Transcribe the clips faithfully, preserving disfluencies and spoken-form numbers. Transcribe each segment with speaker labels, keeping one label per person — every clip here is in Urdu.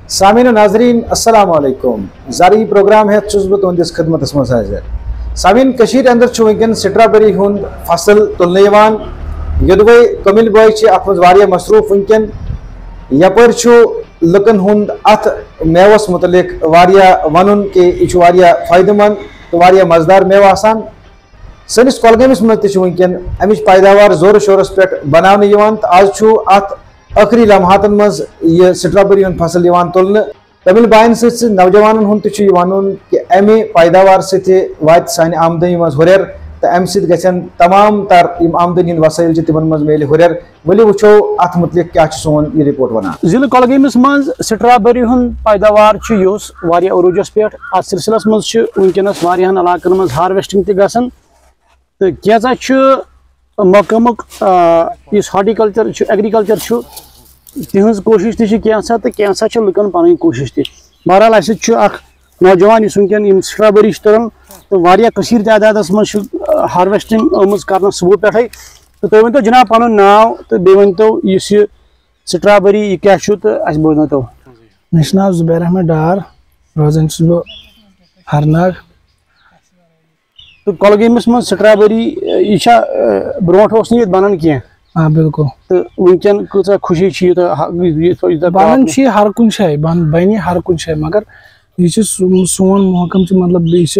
Speaker 1: سامعین و ناظرین السلام علیکم زرعی پروگرام ہے بہ تہندس خدمت مز حاضر سامعین کشیر اندر چھ ونکن سٹرابری ہند فصل تلنے یوان یدوے کمل بوائے ات مز واریاہ مصروف ونکن یپر چھ لکن ہند ات میوس متعلق واریاہ ونن کہ یہ واریاہ فائدہ مند تو واریاہ مزدار میوہ آسان سنس کولگامس مز تہ ونکن امچ پیداوار زور شورس پہ بنانے یوان تو آج چھ ات آخری لمحاتن مز یہ سٹرابری ہند فصل یوان تلنے تمل بائن ست نوجوانن ہند تہ ون کہ امہ پیداوار ست وات سانہ آمدنی مز ہریر تو امہ ست گژھن تمام تر یم آمدنی ہند وسائل تمن مز میلہ ہریر ولو وچھو ات متعلق کیا سون یہ رپورٹ ونان
Speaker 2: ضلع کولگامس مز سٹرابری ہند پیداوار یہ واریاہ عروجس پہ ات سلسلس مز ونکس واریاہن علاقن مز ہارویسٹنگ تہ گژھان تو کینژھا محکمک اس ہارٹیکلچر ایگریکلچر تہذ کوشش تہ کینژھا تو کینژھا لکن پن کوشش تہ بہرحال اس نوجوان اس ونکن سٹرابری تلان تو واریاہ کثیر تعداد مز ہارویسٹنگ آمز کرنا صبح پہ تو تھی ورنو جناب پن ناو تو بیٚیہِ ؤنتو اس یہ سٹرابری یہ کیا تو اس بوزنو
Speaker 3: مےٚ چھُ ناو زُبیر احمد ڈار روزان چھُس بہٕ ہرناگ
Speaker 2: تو کولگامس مز سٹرابری یہ برونٹ اوس نہٕ ییٚتہِ بنان کینٛہہ
Speaker 3: آ بالکل
Speaker 2: تو ونکن کۭژاہ خوشی چھ
Speaker 3: بنان چھ ہر کُنہِ جایہِ بنہِ ہر کُنہِ جایہِ مگر یہ سون محکم مطلب بیٚیہِ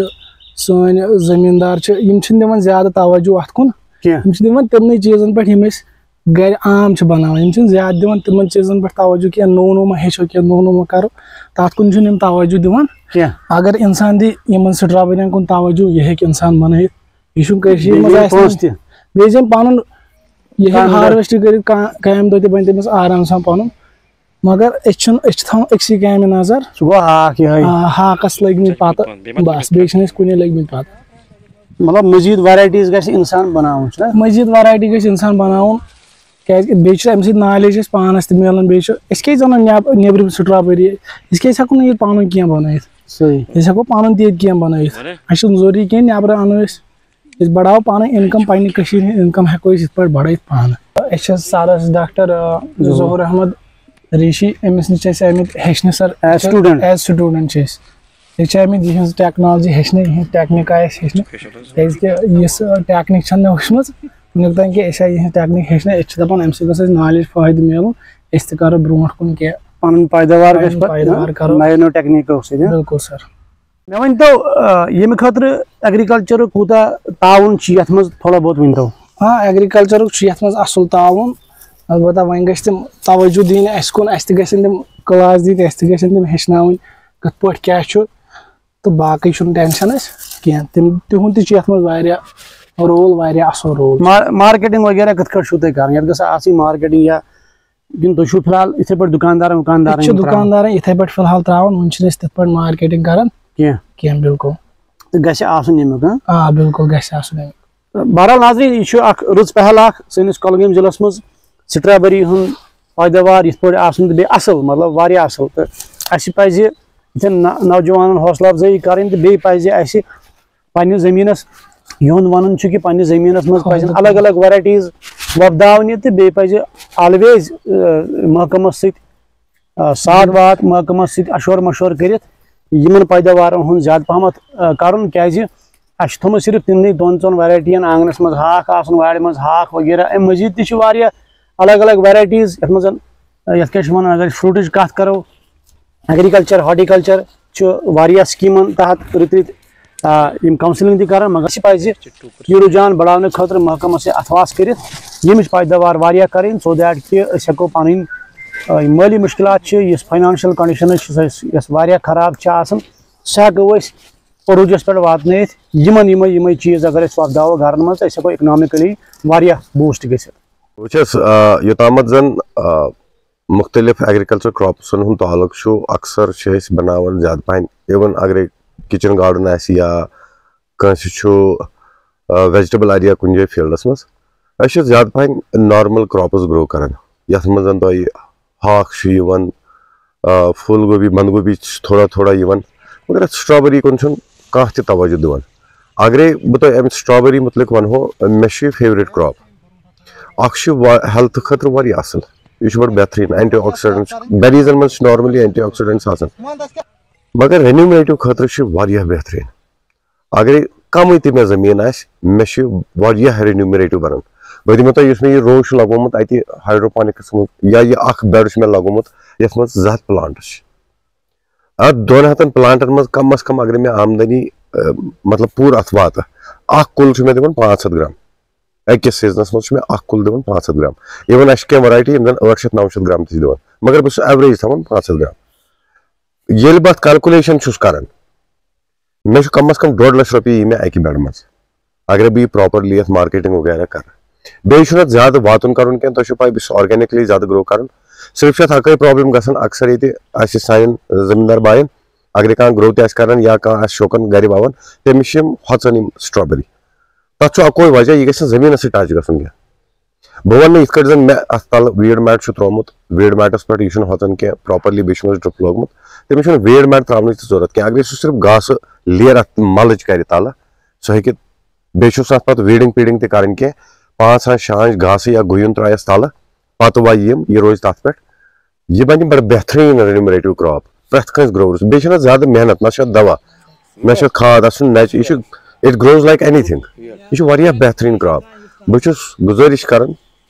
Speaker 3: سٲنۍ زمیٖندار چھِ یِم چھِنہٕ دِوان زیادٕ توجہ اتھ کُن یِم چھِ دِوان تِمنٕے چیٖزن پٮ۪ٹھ یِم أسۍ گرِ عام چھِ بناوان یِم چھِنہٕ زیادٕ دِوان تِمن چیٖزن پٮ۪ٹھ توجہ کینٛہہ نوٚو نوٚو ما ہیٚچھو کینٛہہ نوٚو نوٚو ما کرو تتھ کُن چھِنہٕ یِم توجہ دِوان کینٛہہ اگر انسان دی یِمن سٹرابرین کُن توجہ یہِ ہیٚکہِ انسان بنٲیِتھ یہِ چھُنہٕ کٔشیٖرِ منٛز آسہِ بیٚیہِ زن پنُن یہ ہارویسٹ کرت کامہِ دۄہ تہِ بنہِ تٔمِس آرام سان پنُن مگر أسۍ چھِنہٕ أسۍ چھِ تھاوان أکسٕے کامہِ نظر
Speaker 2: سُہ گوٚو ہاکھ یِہوٚے
Speaker 3: ہاکس لٔگمٕتۍ پتہٕ بس بیٚیہِ چھِنہٕ أسۍ کُنی لٔگمٕتۍ پتہٕ
Speaker 2: مطلب مزید ویرایٹیز گژھِ انسان بناوُن
Speaker 3: مزید ویرایٹی گژھِ انسان بناوُن کیازِ بیٚیہِ چھُ امہِ سۭتۍ نالیج اَسہِ پانس تہِ میلان بیٚیہِ چھُ أسۍ کیازِ اَنو نیٚبرِم سٹرابری أسۍ کیازِ ہٮ۪کو نہٕ ییٚتہِ پنُن کینٛہہ بنٲیِتھ
Speaker 2: صحیح
Speaker 3: أسۍ ہٮ۪کو پنُن تہِ ییٚتہِ کینٛہہ بنٲیِتھ اَسہِ چھُنہٕ ضروٗری کینٛہہ نیٚبرٕ اَنو أسۍ أسۍ بڑاوو پانے انکم پننہِ کٔشیٖرِ ہٕنٛز انکم ہٮ۪کو أسۍ یِتھ پٲٹھۍ بڑٲیِتھ پانہٕ أسۍ چھِ سرس ڈاکٹر ظہوٗر احمد ریٖشی أمِس نِش چھِ أسۍ آمٕتۍ ہیٚچھنہِ sir
Speaker 2: as student
Speaker 3: as student چھِ أسۍ أسۍ چھِ آمٕتۍ یِہٕنٛز ٹیکنالجی ہیٚچھنہِ یِہٕنٛز ٹیکنیٖک آیہِ اَسہِ ہیٚچھنہِ کیازکہِ یِژھ ٹیکنیٖک چھَنہٕ مےٚ وٕچھمٕژ وٕنیُک تام کہِ أسۍ آیہِ یِہٕنٛز ٹیکنیٖک ہیٚچھنہِ أسۍ چھِ دپان اَمہِ سۭتۍ گٔژھ اَسہِ نالیج فٲیدٕ میلُن أسۍ تہِ کرو برونٛٹھ کُن کینٛہہ
Speaker 2: پنُن پیداوار گژھِ
Speaker 3: پیداوار کرو
Speaker 2: نَیو نَیو ٹیکنیٖکو سۭتۍ
Speaker 3: بالکل سر
Speaker 2: مےٚ ؤنۍتو ییٚمہِ خٲطرٕ ایگرِکلچرُک کوٗتاہ تعاوُن چھُ یتھ منٛز تھوڑا بہت ؤنۍتو
Speaker 3: ہاں ایگرِکلچرُک چھُ یتھ منٛز اصل تعاوُن البتہ وۄنۍ گژھِ تِم توجہ دِنۍ اَسہِ کُن اَسہِ تہِ گژھن تِم کلاس دِتھ اَسہِ تہِ گژھن تِم ہیٚچھناوٕنۍ کِتھ پٲٹھۍ کیاہ چھُ تہٕ باقٕے چھُنہٕ ٹٮ۪نشن اَسہِ کینٛہہ تِم تِہُنٛد تہِ چھُ یتھ منٛز واریاہ رول واریاہ اصل رول
Speaker 2: مارکیٹنگ وغیرہ کِتھ کٲٹھۍ چھُو تُہۍ کران یتھ گژھِ آسٕنۍ مارکیٹنگ یا کِنہٕ تُہۍ چھُو فِلحال یِتھٕے پٲٹھۍ دُکاندارن وُکاندارن
Speaker 3: چھِ دُکاندارن یِتھٕے پٲٹھۍ فِلحال تراوان وۄنۍ چھِنہٕ أسۍ تِتھ پٲٹھۍ مارکیٹنگ کران
Speaker 2: کینٛہہ
Speaker 3: کینٛہہ بالکل
Speaker 2: تہٕ گژھِ آسُن ییٚمیُک
Speaker 3: آ بالکل گژھِ آسُن امیُک
Speaker 2: بہرحال ناظریٖن یہِ چھُ اکھ رٕژ پہل اکھ سٲنِس کۄلگٲمۍ ضلعس منٛز سٹرابری ہُنٛد پیداوار یِتھ پٲٹھۍ آسُن تہٕ بیٚیہِ اصل مطلب واریاہ اصل تہٕ اسہِ پزِ یِتھٮ۪ن نوجوانن حوصلہٕ افضٲیی کرٕنۍ تہٕ بیٚیہِ پزِ اسہِ پننِس زٔمیٖنس یِہُنٛد ونُن چھُ کہِ پننِس زٔمیٖنس منٛز پزن الگ الگ ویرایٹیٖز وۄپداونہِ تہٕ بیٚیہِ پزِ آلویز محکمس سۭتۍ ساتھ واتھ محکمس سۭتۍ اشور مشور کٔرِتھ یِمن پیداوارن ہُنٛد زیادٕ پہمتھ کرُن کیازِ اسہِ چھُ تھوٚمُت صرف تِمنٕے دۄن ژۄن ویرایٹین آنگنس منٛز ہاکھ آسُن وارِ منٛز ہاکھ وغیرہ امہِ مٔزیٖد تہِ چھِ واریاہ الگ الگ ویرایٹیٖز یتھ منٛز یتھ کیاہ چھِ ونان اگر أسۍ فروٗٹٕچ کتھ کرو ایگرِکلچر ہارٹیکلچر چھُ واریاہ سکیٖمن تحت رٕتۍ رٕتۍ یِم کونسلنگ تہِ کران مگر اسہِ پزِ یہِ رُجحان بڑاونہٕ خٲطرٕ محکمس سۭتۍ اتھواس کٔرِتھ ییٚمِچ پیداوار واریاہ کرٕنۍ سو دیٹ کہِ أسۍ ہٮ۪کو پنٕنۍ مٲلی مُشکلات چھِ یُس فاینانشل کنڈِشنز چھِ یۄس واریاہ خراب چھِ آسان سُہ ہٮ۪کو أسۍ عروٗجس پٮ۪ٹھ واتنٲیِتھ یِمن یِمے یِمے چیٖز اگر أسۍ وۄپداوو گرن منٛز أسۍ ہٮ۪کو اکنامکلی واریاہ بوٗسٹ گٔژھِتھ
Speaker 4: بہٕ چھُس یوٚتامَتھ زن مختلف ایگرِکلچر کراپسن ہُنٛد تعلق چھُ اکثر چھِ أسۍ بناوان زیادٕ پہن اِوٕن اگرے کچن گاڈن آسہِ یا کٲنٛسہِ چھُ ویجٹیبل ایریا کُنہِ جایہِ فیٖلڈس منٛز أسۍ چھِ زیادٕ پہن نارمل کراپٕس گرو کران یتھ منٛز زن تۄہہِ ہاکھ چھُ یِوان پھوٗل گوبی بنٛد گوبی چھُ تھوڑا تھوڑا یِوان مگر اتھ سٹرابری کُن چھُنہٕ کانٛہہ تہِ توجہ دِوان اگرے بہٕ تۄہہِ امہِ سٹرابری متعلق ونہو مےٚ چھُ یہِ فیورٹ کراپ اکھ چھُ ہیلتھ خٲطرٕ واریاہ اصل یہ بڑا بہترین اینٹی آکسیڈنٹ بیریزن من نارملی اینٹی آکسیڈنٹس آسان مگر رینیومیٹو خاطر واریاہ بہترین اگر کم تہ مے زمین آہ مے رینیومیٹو بنان بہ دمو تۄہہِ یُس مےٚ یہِ رو چھُ لگومُت اتہِ ہایڈروپونکس منٛز یا یہِ اکھ بیڈ چھُ مےٚ لگومُت یتھ منٛز زٕ ہتھ پلانٹس چھِ اتھ دۄن ہتن پلانٹن منٛز کم از کم اگر مےٚ آمدنی مطلب پوٗرٕ اتھ واتہٕ اکھ کُل چھُ مےٚ دِوان پانٛژھ ہتھ گرام أکِس سیٖزنس منٛز چھُ مےٚ اکھ کُل دِوان پانٛژھ ہتھ گرام اِوٕن اَسہِ چھِ کینٛہہ ویرایٹی یِم زن ٲٹھ شیٚتھ نو شیٚتھ گرام تہِ چھِ دِوان مگر بہٕ چھُس ایوریج تھاوان پانٛژھ ہتھ گرام ییٚلہِ بہٕ اتھ کیلکُلیشن چھُس کران مےٚ چھُ کم از کم ڈۄڑ لچھ رۄپیہِ یی مےٚ اکہِ بیڈٕ منٛز اگر بہٕ یہِ پراپرلی اتھ مارکیٹنگ وغیرہ کرٕ بیٚیہِ چھُنہٕ اتھ زیادٕ واتُن کرُن کینٛہہ تۄہہِ چھو پاے بہٕ چھُس آرگینکلی زیادٕ گرو کران صرف چھِ اتھ اکٲے پرابلم گژھان اکثر ییٚتہِ اسہِ سانٮ۪ن زٔمیٖندار بایَن اگر کانٛہہ گرو تہِ آسہِ کران یا کانٛہہ آسہِ شوقن گرِ ووان تٔمِس چھِ یِم ہۄژان یِم سٹرابری تتھ چھُ اکوے وجہ یہِ گژھِ نہٕ زٔمیٖنس سۭتۍ ٹچ گژھُن کینٛہہ بہٕ ونہٕ نہٕ یِتھ کٲٹھۍ زن مےٚ اتھ تل ویٖڈ میٹ چھُ تروومُت ویٖڈ میٹس پٮ۪ٹھ یہِ چھُنہٕ ہۄژان کینٛہہ پراپرلی بیٚیہِ چھُنس ڈرپ لوگمُت تٔمِس چھُنہٕ ویٖڈ میٹ تراونٕچ تہِ ضروٗرت کینٛہہ اگرے سُہ صرف گاسہٕ لیر اتھ ملٕچ کرِ تلہٕ سُہ ہیٚکہِ بیٚیہِ چھُس اتھ پتہٕ ویٖڈنگ پیٖڈنگ تہِ کرٕنۍ کینٛہہ پانٛژھ ہَچھ شےٚ ہَچھ گاسہٕ یا گُہیُن ترٛایس تلہٕ پتہٕ وایہِ یِم یہِ روزِ تتھ پٮ۪ٹھ یہِ بنہِ بڑٕ بہتریٖن رینیومیٹو کراپ پرٛٮ۪تھ کٲنٛسہِ گروورس بیٚیہِ چھنہٕ اتھ زیادٕ محنت نہ چھُ اتھ دوا نہ چھُ اتھ کھاد اتھ چھُنہٕ نیچ یہِ چھُ it grows like anything یہ واریاہ بہترین کراپ بہٕ چھُس گُزٲرِش کران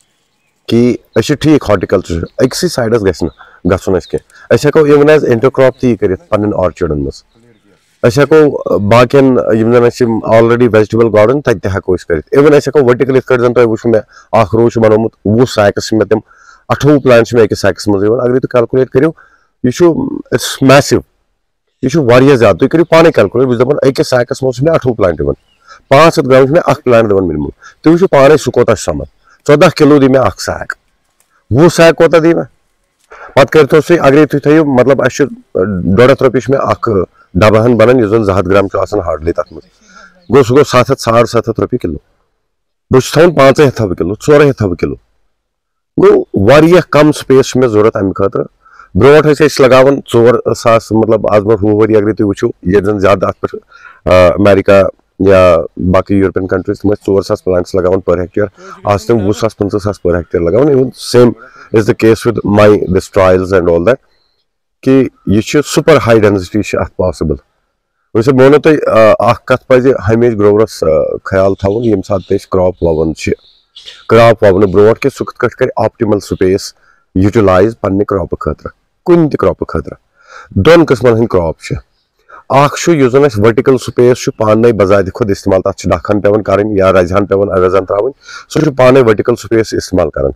Speaker 4: کہ أسۍ چھِ ٹھیٖک ہارٹیکلچر أکسٕے سایڈس گژھِ نہٕ گژھُن اَسہِ کینٛہہ أسۍ ہٮ۪کو اِوٕن ایز انٹر کراپ تہِ یہِ کٔرِتھ پنٕنٮ۪ن آرچڈن منٛز أسۍ ہٮ۪کو باقین یِم زن اَسہِ یِم آلریڈی ویجٹیبل گاڈن تتہِ تہِ ہٮ۪کو أسۍ کٔرِتھ اِوٕن أسۍ ہٮ۪کو ؤرٹِکل یِتھ کٲٹھۍ زن تۄہہِ وٕچھو مےٚ اکھ رو چھُ بنومُت وُہ سیکس چھِ مےٚ تِم اٹھووُہ پلانٹ چھِ مےٚ أکِس سیکس منٛز یِوان اگرے تُہۍ کیلکُلیٹ کٔرِو یہِ چھُ میسِو یہ واریاہ زیادٕ تُہۍ کٔرِو پانے کیلکُلیٹ بہٕ چھُس دپان أکِس سیکس منٛز چھُ مےٚ اٹھووُہ پلانٹ یِوان پانٛژھ ہتھ گرام چھُ مےٚ اکھ پلانٹ دِوان مِنِمم تُہۍ وٕچھِو پانے سُہ کوتاہ چھُ سمان ژۄدہ کِلوٗ دی مےٚ اکھ سیک وُہ سیک کوتاہ دی مےٚ پتہٕ کٔرۍتو تُہۍ اگرے تُہۍ تھٲیِو مطلب اَسہِ چھُ ڈۄڑ ہتھ رۄپیہِ چھُ مےٚ اکھ ڈبہٕ ہن بنان یُس زن زٕ ہتھ گرام چھُ آسان ہاڈلی تتھ منٛز گوٚو سُہ گوٚو ستھ ہتھ ساڑ ستھ ہتھ رۄپیہِ کِلوٗ بہٕ چھُس تھاوان پانٛژے ہتھ تھاوٕ کِلوٗ ژورے ہتھ تھاوٕ کِلوٗ گوٚو واریاہ کم سپیس چھِ مےٚ ضروٗرت امہِ خٲطرٕ برونٛٹھ ٲسۍ أسۍ لگاوان ژور ساس مطلب آز برونٛٹھ وُہ ؤری اگرے تُہۍ وٕچھِو ییٚتہِ زن زیادٕ اتھ پٮ۪ٹھ امیرکا یا باقٕے یوٗرپین کنٹریٖز تِم ٲسۍ ژور ساس پلانٹس لگاوان پر ہیکٹیر آز چھِ تِم وُہ ساس پٕنٛژٕہ ساس پر ہیکٹیر لگاوان even same as the case with my this trials and all that کہ یہ چھُ سُپر ہاے ڈینسٹی چھِ اتھ پاسبل ویسے بہٕ ونو تۄہہِ اکھ کتھ پزِ ہمیشہِ گروورس خیال تھاوُن ییٚمہِ ساتہٕ تہِ أسۍ کراپ ووان چھِ کراپ وونہٕ برونٛٹھ کہِ سُہ کِتھ کٲٹھۍ کرِ آپٹِمل سپیس یوٗٹِلایز پننہِ کراپہٕ خٲطرٕ کُنہِ تہِ کراپہٕ خٲطرٕ دۄن قٕسمن ہٕنٛدۍ کراپ چھِ اکھ چھُ یُس زن اسہِ ؤرٹِکل سپیس چھُ پانے بذاتہِ خۄد استعمال تتھ چھِ ڈکھ ہن پیوان کرٕنۍ یا رزِ ہن پیوان اویزن تراوٕنۍ سُہ چھُ پانے ؤرٹِکل سپیس استعمال کران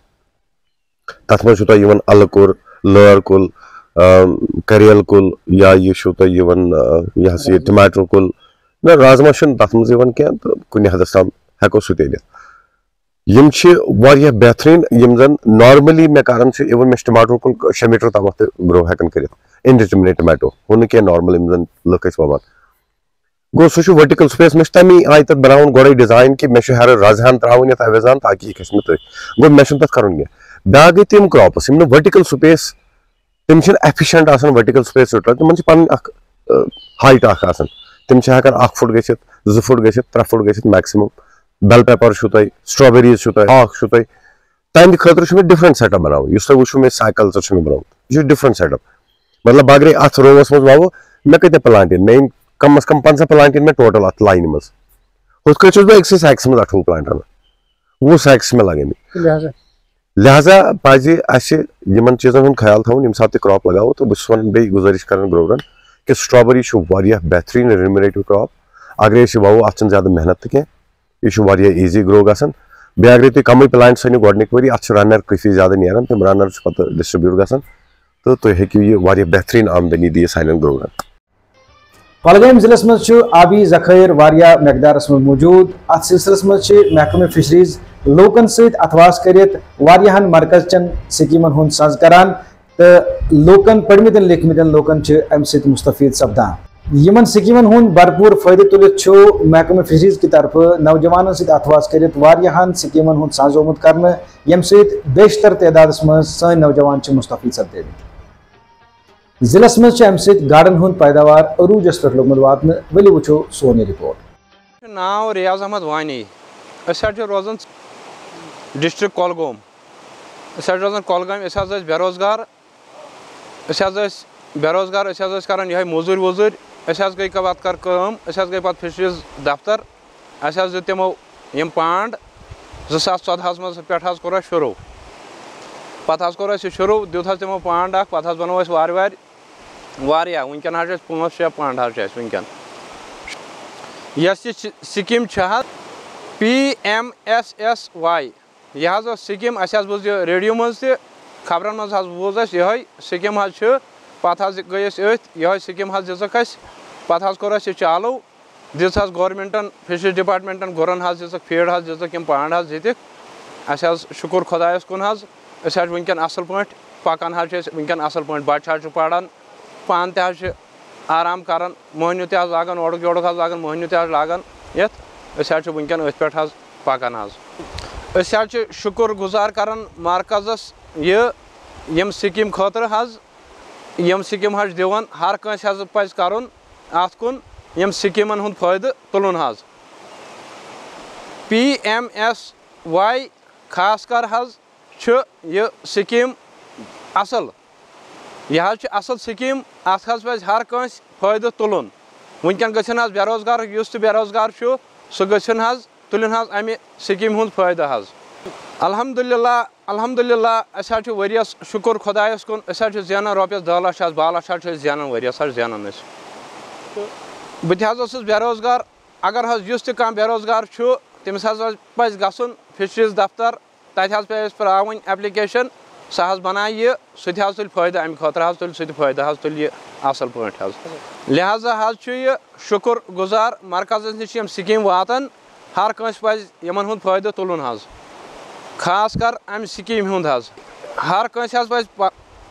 Speaker 4: تتھ منٛز چھُ تۄہہِ یِوان الہٕ کُل لٲر کُل کریل کُل یا یہِ چھُو تۄہہِ یِوان یہِ ہسا یہِ ٹماٹر کُل نہ رازما چھُنہٕ تتھ منٛز یِوان کینٛہہ تہٕ کُنہِ حدس تام ہٮ۪کو سُہ تہِ أنِتھ یِم چھِ واریاہ بہتریٖن یِم زن نارملی مےٚ کران چھِ اِوٕن مےٚ چھِ ٹماٹر کُل شےٚ میٖٹر تامتھ تہِ گرو ہٮ۪کان کٔرِتھ انڈِٹرمنیٹ ٹماٹو ہُہ نہٕ کینٛہہ نارمل یِم زن لُکھ ٲسۍ ووان گوٚو سُہ چھُ ؤرٹِکل سپیس مےٚ چھُ تمی آیہِ تتھ بناوُن گۄڈے ڈِزاین کہِ مےٚ چھُ ہیرٕ رزٕ ہن تراوٕنۍ یتھ اویزان تاکہِ یہِ کھسہِ نہٕ تٔتھۍ گوٚو مےٚ چھُنہٕ تتھ کرُن کینٛہہ بیاکھ گٔے تِم کراپٕس یِم نہٕ ؤرٹِکل سپیس تِم چھِنہٕ ایفِشنٹ آسان ؤرٹِکل سپیس یوٗٹلایز تِمن چھِ پنٕنۍ اکھ ہایٹ اکھ آسان تِم چھِ ہٮ۪کان اکھ فُٹ گٔژھِتھ زٕ فُٹ گٔژھِتھ ترٛےٚ فُٹ گٔژھِتھ میکسِمم بیل پیپر چھُو تۄہہِ سٹرابیریٖز چھُو تۄہہِ ہاکھ چھُو تۄہہِ تہنٛدِ خٲطرٕ چھُ مےٚ ڈِفرنٹ سیٹ اپ بناوُن یُس تۄہہِ وٕچھو مےٚ سایکلچر چھُ مےٚ بنومُت یہِ چھُ ڈِفرنٹ سیٹ اپ مطلب اگرے اتھ رووس منٛز ووٕ مےٚ کۭتیاہ پلانٹ یِن مےٚ یِن کم از کم پنژاہ پلانٹ یِن مےٚ ٹوٹل اتھ لاینہِ منٛز ہُتھ کٲٹھۍ چھُس بہٕ أکسٕے سیکس منٛز اٹھووُہ پلانٹ انان وُہ سیکس چھِ مےٚ لگٲمٕتۍ لہذا پزِ اسہِ یِمن چیٖزن ہُنٛد خیال تھاوُن ییٚمہِ ساتہٕ تہِ کراپ لگاوو تہٕ بہٕ چھُس ونان بیٚیہِ گُزٲرِش کران گروورن کہِ سٹرابری چھُ واریاہ بہتریٖن رینیومیٹو کراپ اگرے أسۍ یہِ ووو اتھ چھنہٕ زیادٕ محنت تہِ کینٛہہ یہِ چھُ واریاہ ایٖزی گرو گژھان بیٚیہِ اگرے تُہۍ کمٕے پلانٹس أنِو گۄڈنِکۍ ؤری اتھ چھِ رنر کٲفی زیادٕ نیران تِم رنر چھِ پتہٕ ڈسٹربیوٗٹ گژھان تہٕ تُہۍ ہیٚکِو یہِ واریاہ بہتریٖن آمدنی دِتھ سانٮ۪ن گروورن
Speaker 1: کۄلگٲمۍ ضلعس منٛز چھُ آبی ذخٲیر واریاہ مقدارس منٛز موٗجوٗد اتھ سلسلس منٛز چھِ محکمہٕ فشریٖز لوٗکن سۭتۍ اتھواس کٔرِتھ واریاہن مرکزچن سکیٖمن ہُنٛد سَز کران تہٕ لوٗکن پٔرمٕتٮ۪ن لیکھمٕتٮ۪ن لوٗکن چھِ امہِ سۭتۍ مُستفیٖد سپدان یِمن سکیٖمن ہُنٛد بھرپوٗر فٲیدٕ تُلِتھ چھُ محکمہٕ فشریٖز کہِ طرفہٕ نوجوانن سۭتۍ اتھواس کٔرِتھ واریاہن سکیٖمن ہُنٛد سَز آمُت کرنہٕ ییٚمہِ سۭتۍ بیشتر تعدادس منٛز سٲنۍ نوجوان چھِ مُستفیٖد سپدیمٕتۍ ضلعس منٛز چھِ امہِ سۭتۍ گاڈن ہُنٛد پیداوار عروٗجس پٮ۪ٹھ لوٚگمُت واتنہٕ ؤلِو وٕچھو سون یہِ رِپورٹ
Speaker 5: ناو ریاض احمد وانی أسۍ حظ چھِ روزان ڈسٹرک کۄلگوم أسۍ حظ روزان کۄلگامہِ أسۍ حظ ٲسۍ بے روزگار أسۍ حظ ٲسۍ بے روزگار أسۍ حظ ٲسۍ کران یِہوٚے موٚزوٗرۍ ووٚزوٗرۍ أسۍ حظ گٔے پَتہٕ کٔر کٲم أسۍ حظ گٔے پَتہٕ فِشریٖز دفتر اَسہِ حظ دیُت تِمو یِم پانٛڈ زٕ ساس ژۄدہَس منٛز پٮ۪ٹھ حظ کوٚر اَسہِ شروٗع پَتہٕ حظ کوٚر اَسہِ یہِ شروٗع دیُت حظ تِمو پانٛڈ اَکھ پَتہٕ حظ بنوو اَسہِ وارٕ وارٕ واریاہ وٕنکٮ۪ن حظ چھِ اَسہِ پانٛژھ شےٚ پانٛڈ حظ چھِ اَسہِ وٕنکٮ۪ن یۄس یہِ سِکیٖم چھِ حظ پی ایم ایس ایس واے یہِ حظ ٲس سِکیٖم اَسہِ حظ بوٗز یہِ ریڈیو منٛز تہِ خبرن منٛز حظ بوٗز اَسہِ یِہوٚے سِکیٖم حظ چھِ پَتہٕ حظ گٔے أسۍ أتھۍ یِہوٚے سِکیٖم حظ دِژٕکھ اَسہِ پَتہٕ حظ کوٚر اَسہِ یہِ چالوٗ دِژ حظ گورمٮ۪نٛٹَن فِشریٖز ڈِپاٹمٮ۪نٛٹَن گُرَن حظ دِژٕکھ فیٖڈ حظ دِژٕکھ یِم پانٛڈ حظ دِتِکھ اَسہِ حظ شُکُر خۄدایَس کُن حظ أسۍ حظ چھِ وٕنکٮ۪ن اَصٕل پٲٹھۍ پَکان حظ چھِ أسۍ وٕنکٮ۪ن اَصٕل پٲٹھۍ بَچہِ حظ چھُ پَران پانہٕ تہِ حظ چھِ آرام کَران مٔہنیوٗ تہِ حظ لاگان اورُک یورُک حظ لاگان مٔہنیوٗ تہِ حظ لاگان یَتھ أسۍ حظ چھِ وٕنکٮ۪ن أتھۍ پٮ۪ٹھ حظ پَکان حظ أسۍ حظ چھِ شُکُر گُزار کَران مرکزَس یہِ ییٚمہِ سِکیٖم خٲطرٕ حظ یِم سِکیٖم حظ دِوان ہر کٲنٛسہِ حظ پَزِ کَرُن اَتھ کُن یِم سِکیٖمَن ہُنٛد فٲیدٕ تُلُن حظ پی ایم ایس واے خاص کر حظ چھُ یہِ سِکیٖم اَصٕل یہِ حظ چھِ اَصٕل سِکیٖم اَتھ حظ پَزِ ہر کٲنٛسہِ فٲیدٕ تُلُن وٕنکٮ۪ن گٔژھِنۍ حظ بے روزگار یُس تہِ بے روزگار چھُ سُہ گٔژھِنۍ حظ تُلِنۍ حظ اَمہِ سِکیٖمہِ ہُنٛد فٲیدٕ حظ الحمدُاللہ الحمدُاللہ أسۍ حظ چھِ ؤرِیَس شُکُر خۄدایَس کُن أسۍ حظ چھِ زینان رۄپیَس دہ لَچھ حظ باہ لَچھ حظ چھِ أسۍ زینان ؤرِیَس حظ زینان أسۍ بہٕ تہِ حظ اوسُس بے روزگار اگر حظ یُس تہِ کانٛہہ بے روزگار چھُ تٔمِس حظ پَزِ گژھُن فِشریٖز دفتر تَتہِ حظ پیٚیہِ اَسہِ پرٛاوٕنۍ ایپلِکیشَن سُہ حظ بَنایہِ یہِ سُہ تہِ حظ تُلہِ فٲیدٕ اَمہِ خٲطرٕ حظ تُلہِ سُہ تہِ فٲیدٕ حظ تُلہِ یہِ اَصٕل پٲٹھۍ حظ لہٰذا حظ چھُ یہِ شُکُر گُزار مرکزَس نِش یِم سِکیٖم واتان ہر کٲنٛسہِ پَزِ یِمَن ہُنٛد فٲیدٕ تُلُن حظ خاص کر اَمہِ سِکیٖمہِ ہُنٛد حظ ہر کٲنٛسہِ حظ پَزِ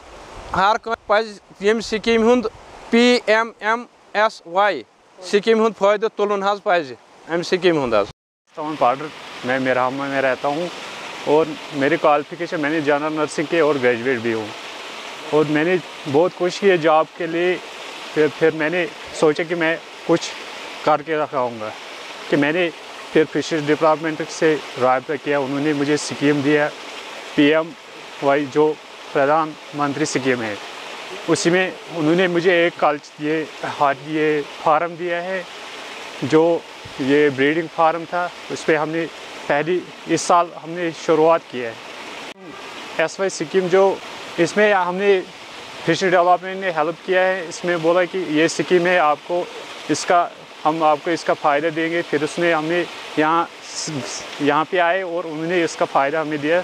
Speaker 5: ہر کٲنٛسہِ پَزِ ییٚمہِ سِکیٖمہِ ہُنٛد پی ایم ایم ایس واے سِکیٖمہِ ہُنٛد فٲیدٕ تُلُن حظ پَزِ اَمہِ سِکیٖمہِ ہُنٛد حظ
Speaker 6: پاؤڈر میں میرہما میں رہتا ہوں اور میری کوالیفیکیشن میں نے جنرل نرسنگ کے اور گریجویٹ بھی ہوں اور میں نے بہت کوشش کی ہے جاب کے لیے پھر پھر میں نے سوچا کہ میں کچھ کر کے رکھاؤں گا کہ میں نے پھر فشریز ڈپارٹمنٹ سے رابطہ کیا انہوں نے مجھے اسکیم دیا پی ایم وائی جو پردھان منتری اسکیم ہے اسی میں انہوں نے مجھے ایک کالج یہ یہ فارم دیا ہے جو یہ بریڈنگ فارم تھا اس پہ ہم نے پہلی اس سال ہم نے شروعات کی ہے ایس وائی اسکیم جو اس میں ہم نے فشری ڈیولپمنٹ نے ہیلپ کیا ہے اس میں بولا کہ یہ اسکیم ہے آپ کو اس کا ہم آپ کو اس کا فائدہ دیں گے پھر اس نے ہم نے یہاں یہاں پہ آئے اور انہوں نے اس کا فائدہ ہمیں دیا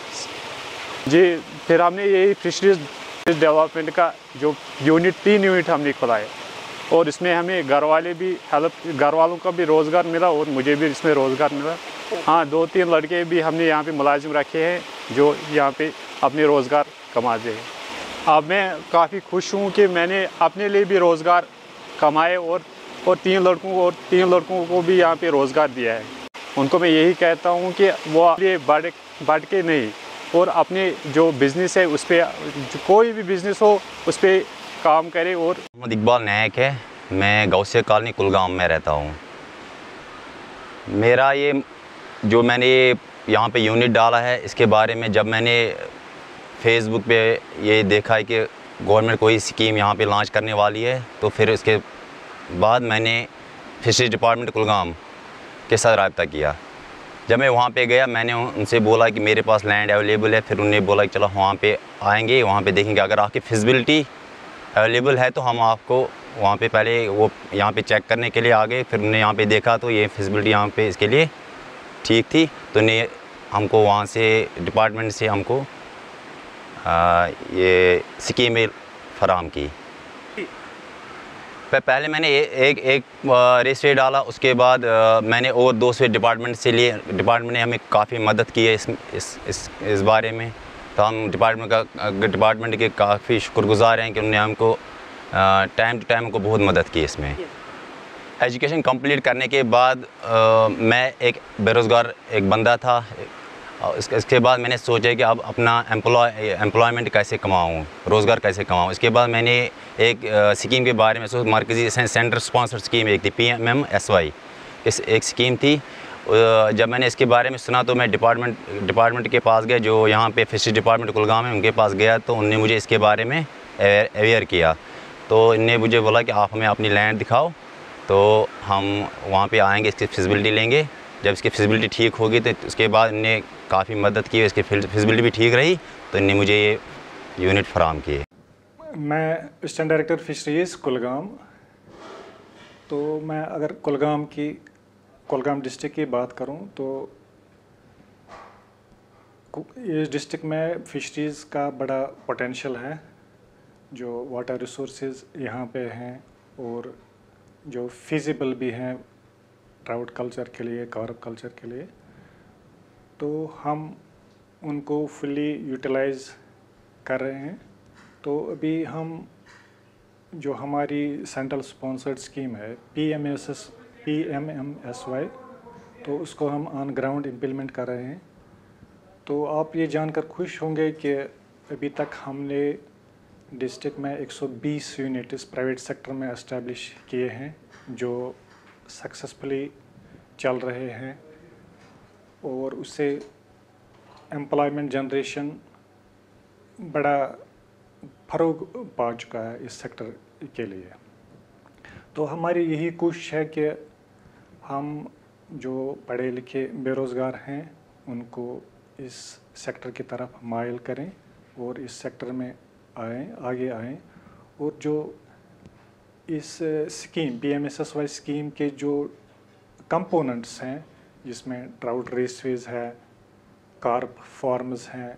Speaker 6: جی پھر ہم نے یہی فشریز ڈیولپمنٹ کا جو یونٹ تین یونٹ ہم نے کھلائے اور اس میں ہمیں گھر والے بھی ہیلپ گھر والوں کا بھی روزگار ملا اور مجھے بھی اس میں روزگار ملا ہاں دو تین لڑکے بھی ہم نے یہاں پہ ملازم رکھے ہیں جو یہاں پہ اپنے روزگار کماتے ہیں اب میں کافی خوش ہوں کہ میں نے اپنے لیے بھی روزگار کمائے اور اور تین لڑکوں کو اور تین لڑکوں کو بھی یہاں پہ روزگار دیا ہے ان کو میں یہی کہتا ہوں کہ وہ یہ بڑھ بڑھ کے نہیں اور اپنے جو بزنس ہے اس پہ کوئی بھی بزنس ہو اس پہ کام کرے اور
Speaker 7: محمد اقبال نائک ہے میں گوسیہ کالونی کلگام میں رہتا ہوں میرا یہ جو میں نے یہاں پہ یونٹ ڈالا ہے اس کے بارے میں جب میں نے فیس بک پہ یہ دیکھا ہے کہ گورنمنٹ کوئی اسکیم یہاں پہ لانچ کرنے والی ہے تو پھر اس کے بعد میں نے فشریز ڈپارٹمنٹ کلگام کے ساتھ رابطہ کیا جب میں وہاں پہ گیا میں نے ان سے بولا کہ میرے پاس لینڈ اویلیبل ہے پھر انہوں نے بولا کہ چلو وہاں پہ آئیں گے وہاں پہ دیکھیں گے اگر آپ کی فیزیبلٹی اویلیبل ہے تو ہم آپ کو وہاں پہ پہلے وہ یہاں پہ چیک کرنے کے لیے آ گئے پھر انہوں نے یہاں پہ دیکھا تو یہ فیزیبلٹی یہاں پہ اس کے لیے ٹھیک تھی تو انہیں ہم کو وہاں سے ڈپارٹمنٹ سے ہم کو یہ اسکیمیں فراہم کی پہلے میں نے ایک ایک رجسٹری ڈالا اس کے بعد میں نے اور دوسرے ڈپارٹمنٹ سے لیے ڈپارٹمنٹ نے ہمیں کافی مدد کی ہے اس اس اس اس بارے میں تو ہم ڈپارٹمنٹ کا ڈپارٹمنٹ کے کافی شکر گزار ہیں کہ انہوں نے ہم کو ٹائم ٹو ٹائم کو بہت مدد کی اس میں ایجوکیشن کمپلیٹ کرنے کے بعد میں ایک بے روزگار ایک بندہ تھا اس اس کے بعد میں نے سوچا کہ اب اپنا ایمپلائی ایمپلائمنٹ کیسے کماؤں روزگار کیسے کماؤں اس کے بعد میں نے ایک اسکیم کے بارے میں سوچا مرکزی سینٹر اسپانسر اسکیم ایک تھی P M M S Y اس ایک اسکیم تھی जब मैंने इसके बारे में सुना तो मैं डिपार्टमेंट डिपार्टमेंट के पास गया, जो यहाँ पे फिशरी डिपार्टमेंट कुलगाम है, उनके पास गया तो उनने मुझे इसके बारे में अवेयर किया। तो इनने मुझे बोला कि आप हमें अपनी लैंड दिखाओ, तो हम वहाँ पे आएंगे, इसकी फिजिबिलिटी लेंगे। जब इसकी फिजिबिलिटी ठीक होगी तो उसके बाद इनने काफ़ी मदद की, इसकी फिजिबिलिटी भी ठीक रही तो इनने मुझे ये यूनिट फराहम किए।
Speaker 8: मैं असिस्टेंट डायरेक्टर फिशरीज़ कुलगाम। तो मैं अगर कुलगाम की कुलगाम डिस्ट्रिक्ट की बात करूं तो इस डिस्ट्रिक्ट में फ़िशरीज़ का बड़ा पोटेंशियल है। जो वाटर रिसोर्सेज यहाँ पे हैं और जो फिजिबल भी हैं ट्राउट कल्चर के लिए, कार्प कल्चर के लिए, तो हम उनको फुली यूटिलाइज़ कर रहे हैं। तो अभी हम जो हमारी सेंट्रल स्पॉन्सर्ड स्कीम है P M S S P M M S Y, तो उसको हम ऑन ग्राउंड इम्प्लीमेंट कर रहे हैं। तो आप ये जानकर खुश होंगे कि अभी तक हमने डिस्ट्रिक्ट में एक सौ बीस यूनिट्स प्राइवेट सेक्टर में इस्टेब्लिश किए हैं जो सक्सेसफुली चल रहे हैं, और उससे एम्प्लॉयमेंट जनरेशन बड़ा फ़रोग पा चुका है इस सेक्टर के लिए। तो हमारी यही कोशिश है कि हम जो पढ़े लिखे बेरोज़गार हैं उनको इस सेक्टर की तरफ माइल करें और इस सेक्टर में आएँ, आगे आएँ। और जो इस scheme P M S S Y scheme के जो कंपोनेंट्स हैं, जिसमें ट्राउट रेसवेज है, कार्प फार्म्स हैं,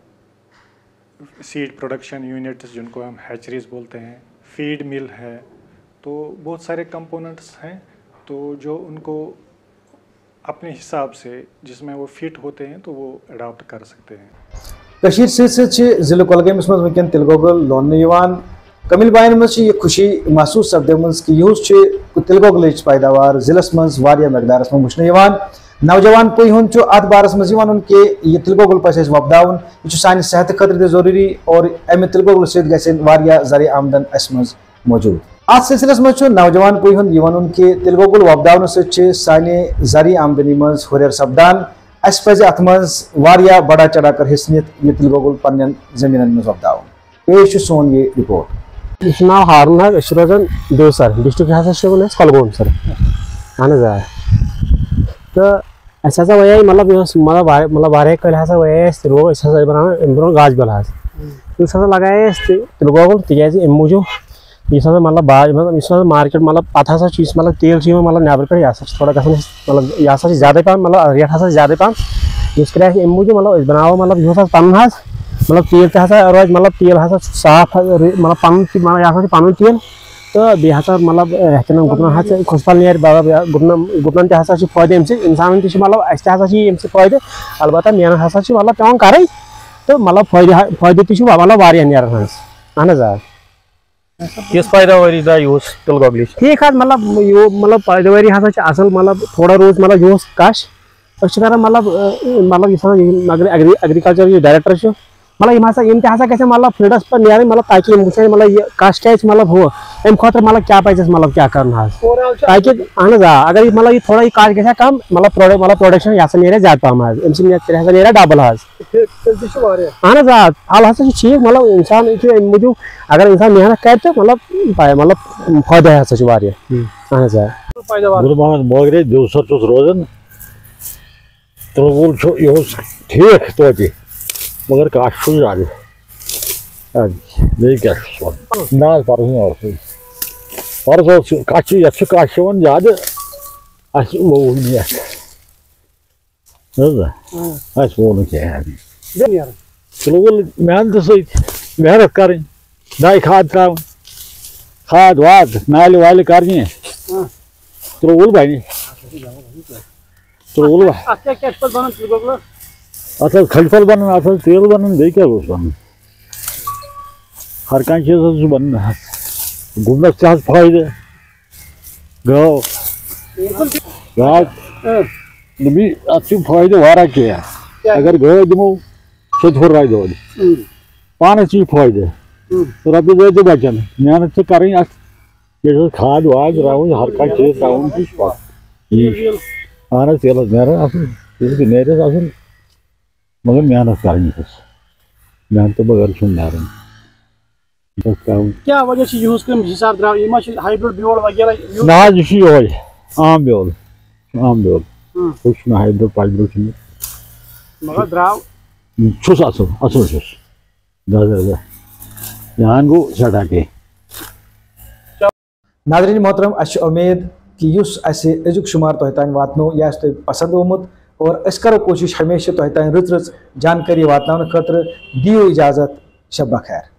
Speaker 8: सीड प्रोडक्शन यूनिट्स जिनको हम हैचरीज बोलते हैं, फीड मिल है, तो बहुत सारे कंपोनेंट्स हैं। तो जो उनको अपने हिसाब से जिसमें वो फिट होते हैं तो वो अडॉप्ट कर सकते हैं।
Speaker 1: कशीर से जिले कुलगामस मज वनकन तिलगोगल लोन कमिल बायन मज ये खुशी महसूस सपदमज कि यूस तिलगोगल पैदावार जिलस मज मकदारस में वुचन नौजवान पुई हुन अत बारस मज उनके ये तिलगोगल पे वपदावन यह सान सेहत खतर जरूरी और अमे तिलगोगल सत्या ज़र आमदन अस मज मौजूद। अत सिलसिलस मज नौजवान पुई हुन उनके तिलगोगल वपदावन साने ज़र आमदनी मज हुर सपदान। अस पज़ अत मज बढ़ा चढ़ा कर हिस्स नित यह तिलगोगल पन्न जमीन मज वपदावन। पेश सोन ये रिपोर्ट।
Speaker 2: यह नाव हारून हज रोजान देवसर डिस्ट्रिक्ट हसा कलगोम सर अहन आ तो अस हसा वे मतलब मतलब मतलब कल हसा वे तिलगोगल हसा बनान ब्रो गाज बल हस लगाए तिलगोगल तक अम मूजूब इस मतलब मतलब इस मार्केट मतलब पत हसा मतलब तेल मतलब नबर पे यह थोड़ा ग मतलब यह ज्यादा पहन मतलब रेट हसा ज्यादा पहन इस कर अम मूजूब मतलब बनाव मतलब यह पन मतलब तेल तसा रोज मतलब तेल हसा साफ मतलब पन यह पन तेल तो बे हसा मतलब हेन गुपन हसा खुशफल नीर गुपन गुपन तसा फायदे अम इंसान तक मतलब अस अम फायदे अलबत्ता मेहनत हसा मतलब पेवान कर तो मतलब फायदे फायदे तक मतलब नीरान अहन आ
Speaker 9: किस पैदावारी दा यूस तिलगोगल
Speaker 2: ठीक है मतलब यो मतलब पैदावारी हसा असल मतलब थोड़ा रोज मतलब यूस कश कर मतलब मतलब अगर एग्रीकल्चर डायरेक्टर मतलब यम हसा यम हसा गए मतलब फील्डस पर नीर मतलब ताकि वो मतलब यह कश क्या मतलब हो अम खुद मतलब क्या पे मतलब क्या कर ताकि अहन आ अगर मतलब ये थोड़ा कश गया कम मतलब प्रोडक्ट मतलब प्रोडक्शन यह नीर ज्यादा पहम अम हसा नीर डबल अहन आ फल हसा ठीक मतलब इंसान अम मूजूब अगर इंसान मेहनत कर तो मतलब मतलब फायदा हसा अहन आ
Speaker 9: गुल मोहम्मद मोगरे दिवसर रोजान तिलगोगल यह ठीक तो मगर कश ज्यादा बे क्या ना परसों परसों कश ये कश ज्यादा अस मोन अस वो क्या तिलगोगल मेहनत सत मेहनत कर दाई खाद त्रा खाद वाद नाल वाल कर तिलगोगल बन तिलगोगल अत खलफल बन अत तेल बन बे क्या बन हर कह चीज बन गुमनस तह फायदे गौ गाय अत फायदे वारा क्या अगर गाय दमो सो राय दो पानस फायदे रपी दे तो बचन मेहनत तो कर खाद वाद त्रावन हर कह चीज त्रावन اہن حظ تیل حظ نیران اصل ییٚلہِ تہِ نیرٮ۪س اصل مگر محنت کرٕنۍ چھس محنتہٕ بغٲر چھُنہٕ نیران بس کرُن.
Speaker 2: کیٛاہ وجہ چھِ یِہُس کَمہِ حساب درٛاو یہِ ما چھِ ہایبرِڈ بیول وغیرہ
Speaker 9: نہ حظ یہِ چھُ یِہوے عام بیول عام بیول ہُہ چھُنہٕ ہایبرِڈ پایبرِڈ چھُنہٕ
Speaker 2: مگر درٛاو
Speaker 9: چھُس اصل اصل چھُس دہ دہ دہ جان گوٚو سٮ۪ٹھاہ کینٛہہ.
Speaker 1: ناظرین محترم اس امید کہ اس اسہ ازیک شمار تہ تین واتنو یہ تہ پسند آمت اور اس کرو کوشش ہمیشہ تہ تین رٕژ رٕژ جانکاری واتناونہٕ خٲطرٕ دیو اجازت شب بخیر.